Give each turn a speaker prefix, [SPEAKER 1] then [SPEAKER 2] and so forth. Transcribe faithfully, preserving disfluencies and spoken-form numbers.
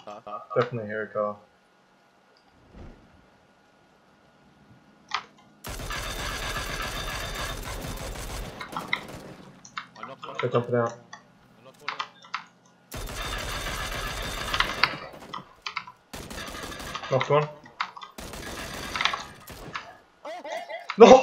[SPEAKER 1] Definitely hear a car.
[SPEAKER 2] I'm not falling.
[SPEAKER 1] They're jumping out.
[SPEAKER 2] I'm not falling.
[SPEAKER 1] Knocked one. No!